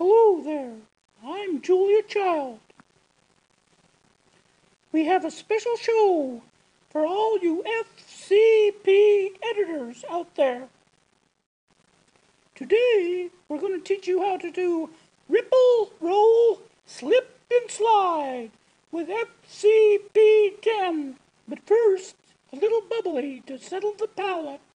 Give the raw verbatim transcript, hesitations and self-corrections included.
Hello there, I'm Julia Child. We have a special show for all you F C P editors out there. Today, we're going to teach you how to do ripple, roll, slip, and slide with F C P ten. But first, a little bubbly to settle the palate.